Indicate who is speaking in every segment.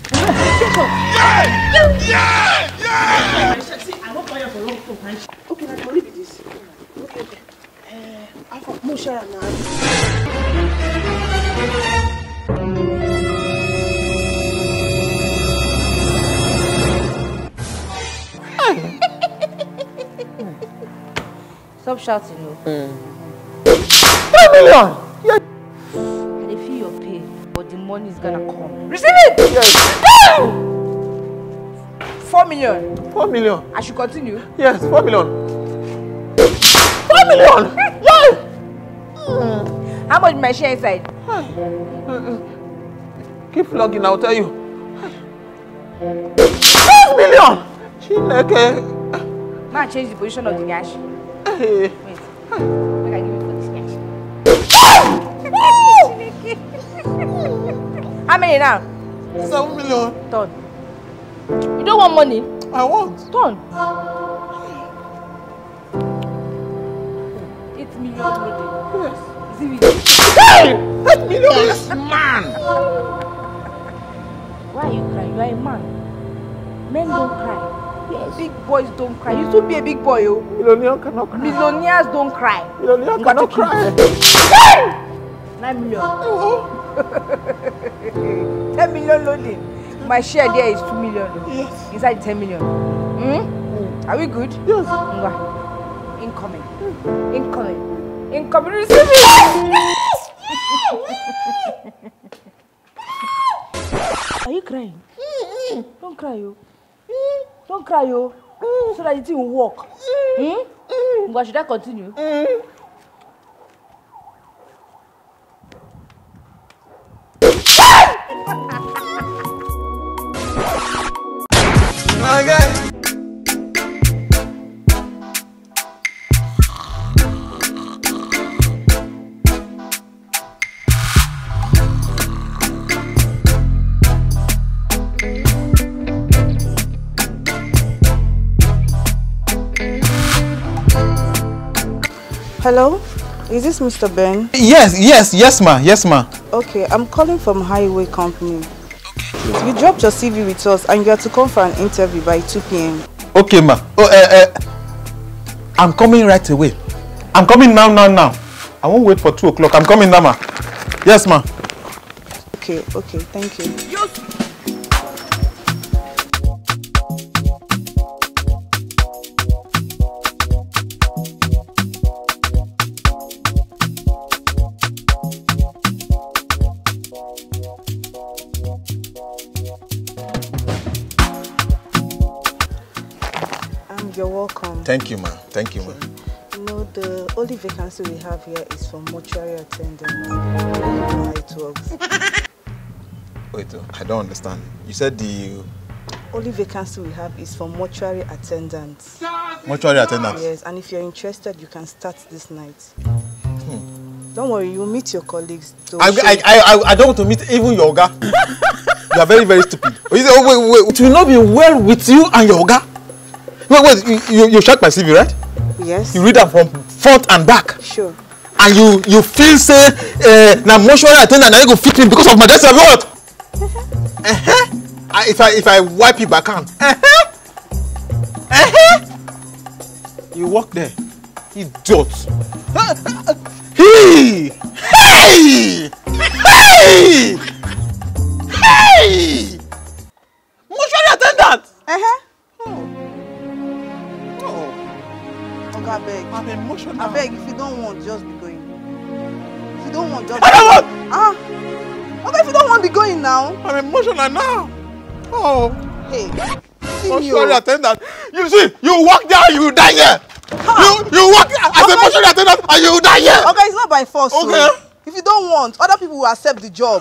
Speaker 1: Yeah! See, I won't buy you for long time. Okay, I can leave it this. Okay. I thought more share now.
Speaker 2: Stop shouting, no.
Speaker 1: 5 million! Yeah.
Speaker 2: And if you pay, but the money is gonna come. Receive it!
Speaker 1: Yes.
Speaker 2: 4 million.
Speaker 1: 4 million.
Speaker 2: I should continue.
Speaker 1: Yes, 4 million. 4 million! Yeah!
Speaker 2: How much my share inside?
Speaker 1: Keep logging, I'll tell you. 5 million! Chineke.
Speaker 2: Now change the position of the cash.
Speaker 1: Hey.
Speaker 2: Wait. I can give it for this cash. How many now?
Speaker 1: 7 million.
Speaker 2: Done. You don't want money?
Speaker 1: I want.
Speaker 2: Done. 8 million already.
Speaker 1: Yes.
Speaker 2: Hey!
Speaker 1: 8 million! Yes, man!
Speaker 2: Why are you crying? You are a man. Men don't cry. Yes. Big boys don't cry. You used to be a big boy, oh.
Speaker 1: Millionaire cannot cry.
Speaker 2: Millionaires don't cry.
Speaker 1: Millionaire cannot cry.
Speaker 2: 9 million.
Speaker 1: Oh.
Speaker 2: 10 million loading. My share there is 2 million.
Speaker 1: Yes.
Speaker 2: Inside 10 million. Are we good?
Speaker 1: Yes.
Speaker 2: Incoming. Incoming. Incoming. Receive it. Are you crying? Don't cry, yo. Don't cry, yo. So that it will work. But should I continue?
Speaker 1: Okay.
Speaker 3: Hello, is this Mr. Ben?
Speaker 4: Yes, ma.
Speaker 3: Okay, I'm calling from Highway Company. Okay. You dropped your CV with us and you are to come for an interview by 2 p.m.
Speaker 4: Okay, ma. I'm coming right away. I'm coming now. I won't wait for 2 o'clock. I'm coming now, ma. Yes, ma.
Speaker 3: Okay, thank you. You're welcome.
Speaker 4: Thank you, ma.
Speaker 3: You know, the only vacancy we have here is for mortuary attendant. I don't know how it works.
Speaker 4: Wait, I don't understand. You said the
Speaker 3: only vacancy we have is for mortuary attendants.
Speaker 4: Mortuary attendants?
Speaker 3: Yes, and if you're interested, you can start this night. Don't worry, you'll meet your colleagues.
Speaker 4: I don't want to meet even your Oga. You are very, very stupid. Wait. It will not be well with you and your Oga. Wait, you check my CV, right?
Speaker 3: Yes.
Speaker 4: You read them from front and back.
Speaker 3: Sure.
Speaker 4: And you feel say na mortuary attendant na you go fit me because of my dress or what? If I wipe you back hand. You walk there. Idiot. Hey! Mortuary attendant.
Speaker 3: I beg.
Speaker 4: I'm emotional.
Speaker 3: I beg, if you don't want, just be going. If you don't want, just
Speaker 4: I don't want!
Speaker 3: Okay, if you don't want, be going now.
Speaker 4: I'm emotional now. Oh.
Speaker 3: Hey.
Speaker 4: Mortuary attendant. You see, you walk there, you die here. You walk as a mortuary attendant and you die here.
Speaker 3: Okay, it's not by force.
Speaker 4: Okay.
Speaker 3: So if you don't want, other people will accept the job.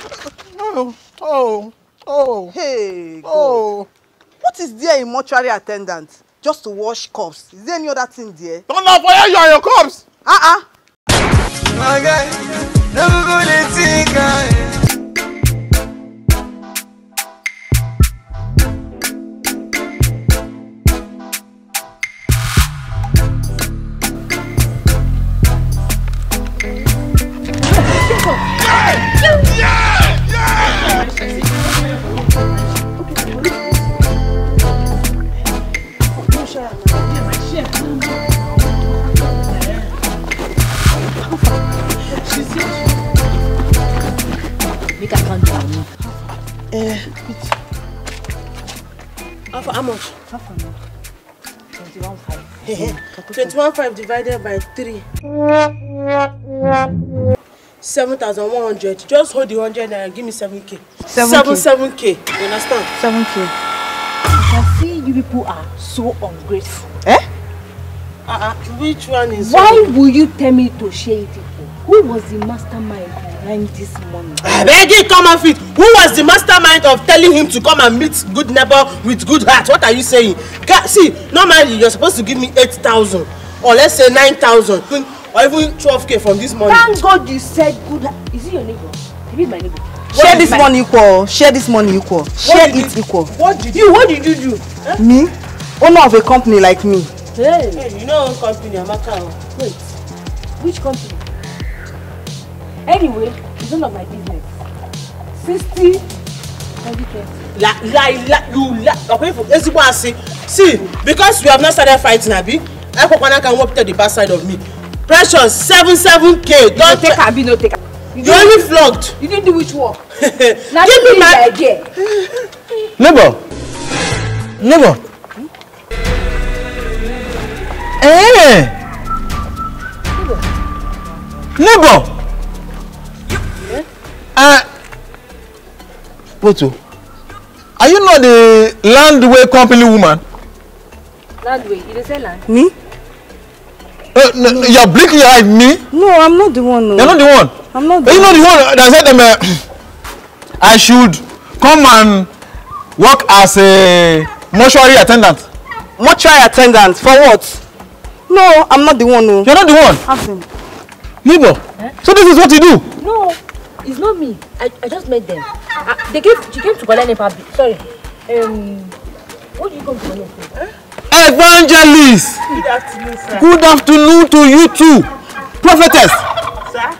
Speaker 3: Hey. God. What is there in mortuary attendant? Just to wash cups. Is there any other thing there?
Speaker 4: Don't laugh for you and your cups.
Speaker 1: Okay. Never gonna take
Speaker 4: Yeah!
Speaker 1: How much?
Speaker 2: Half an hour. 21.5.
Speaker 1: 21.5 divided by 3. 7,100. Just hold the 100 and give me 7K. 7K. You understand?
Speaker 3: 7K.
Speaker 2: I can see you people are so ungrateful.
Speaker 3: Eh?
Speaker 1: Which one is...
Speaker 2: Why will you tell me to share it? Who was the mastermind behind this money?
Speaker 1: I beg you, come off it. Who was the mastermind of telling him to come and meet good neighbor with good heart? What are you saying? See, normally you're supposed to give me 8,000 or let's say 9,000 or even 12K from this money.
Speaker 2: Thank God you said good heart. Is he your neighbor? He is my neighbor.
Speaker 3: Share this money equal. Share this money equal. Share it equal.
Speaker 1: What did you do?
Speaker 3: Huh? Me? Owner of a company like me.
Speaker 2: Hey,
Speaker 1: you know company, Amaka.
Speaker 2: Wait, which company? Anyway, it's none of my business. 60, 20.
Speaker 1: See, because we have not started fighting, Abi, I can walk to the back side of me. Precious, 7K.
Speaker 2: Don't take Abi, no take.
Speaker 1: You only flogged.
Speaker 2: You didn't do which work?
Speaker 1: Now give me my
Speaker 2: idea.
Speaker 4: Neighbor. Neighbor. Poto, are you not the Landway company woman?
Speaker 2: Landway, you say land?
Speaker 3: Me?
Speaker 4: No, you're blinking your eye at me?
Speaker 3: No, I'm not the one. No.
Speaker 4: You're not the one?
Speaker 3: I'm not the one.
Speaker 4: You're not the one that said I should come and work as a mortuary attendant.
Speaker 3: Mortuary attendant? For what? No, I'm not the one. No.
Speaker 4: You're not the one?
Speaker 3: Ask him.
Speaker 4: Neighbor, so this is what you do?
Speaker 2: No, it's not me. I just met them. She came to collect NEPA bill. Sorry. What do you come to collect?
Speaker 4: Evangelist!
Speaker 1: Good afternoon, sir.
Speaker 4: Good afternoon to you too. Prophetess!
Speaker 1: Sir?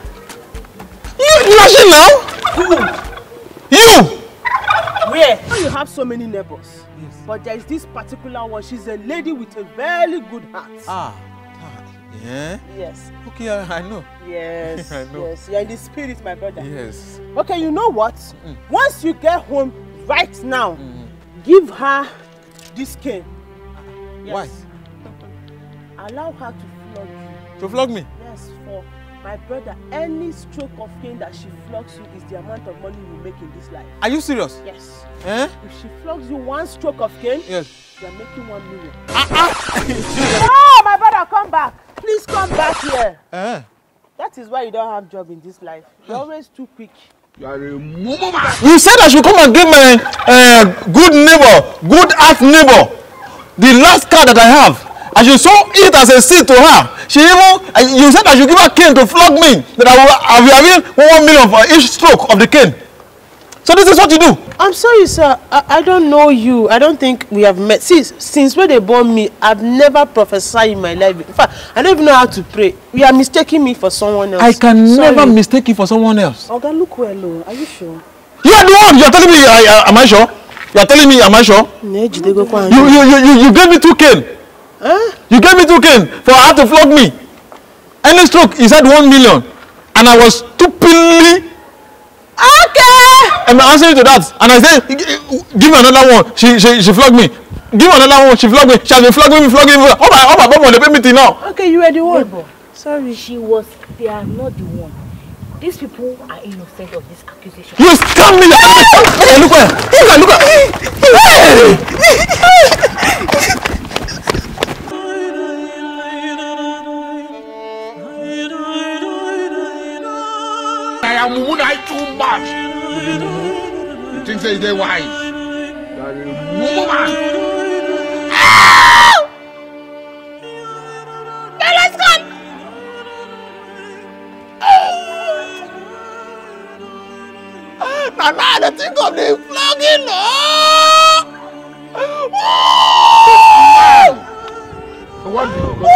Speaker 4: You actually now?
Speaker 1: Who?
Speaker 4: You!
Speaker 1: Where? You have so many neighbors. Yes. But there is this particular one. She's a lady with a very good heart.
Speaker 4: Yeah?
Speaker 1: Yes.
Speaker 4: Okay, I know.
Speaker 1: Yes.
Speaker 4: I know.
Speaker 1: Yes. You're in the spirit, my brother.
Speaker 4: Yes.
Speaker 1: Okay, you know what? Once you get home right now, give her this cane. Yes.
Speaker 4: Why?
Speaker 1: Allow her to flog you.
Speaker 4: To flog me?
Speaker 1: Yes, for my brother, any stroke of cane that she flogs you is the amount of money you make in this life.
Speaker 4: Are you serious?
Speaker 1: Yes.
Speaker 4: Eh?
Speaker 1: If she flogs you one stroke of cane,
Speaker 4: yes,
Speaker 1: you are making 1 million. Oh, my brother, come back. Please come back here. That is why you don't have job in this life. You're always too quick.
Speaker 4: You are a mumu man. You said I should come and give my good neighbor, good heart neighbor, the last car that I have. I should sow it as a seed to her. She even, you said I should give her cane to flog me. That I will be having 1 million for each stroke of the cane. So this is what you do.
Speaker 1: I'm sorry, sir. I don't know you. I don't think we have met. See, since when they born me, I've never prophesied in my life. In fact, I don't even know how to pray. You are mistaking me for someone else.
Speaker 4: I can never mistake you for someone else.
Speaker 1: Okay, look well. Are you sure?
Speaker 4: You are the one. You are telling me, am I sure? You are telling me, am I sure? You gave me 2 cane.
Speaker 1: Huh?
Speaker 4: You gave me 2 cane for her to flog me. Any stroke, he said 1 million. And I was stupidly...
Speaker 1: Okay.
Speaker 4: I'm answering to that. And I said, give me another one. She flogged me. Give me another one. She flogged me. She has been flogging me. Oh my mom, they pay me till now.
Speaker 1: Okay, you were the one.
Speaker 2: Neighbor,
Speaker 1: sorry.
Speaker 2: They are not the one. These people are innocent of this accusation.
Speaker 4: You scam me! Hey, look where! Look
Speaker 5: I am too much. You think they're wise? You are a woman. Let's go. Now the thing of the flogging. What do you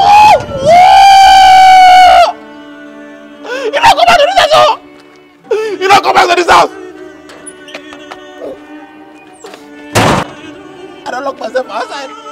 Speaker 5: You don't go back to this house! You don't go back to this house! I don't lock myself outside.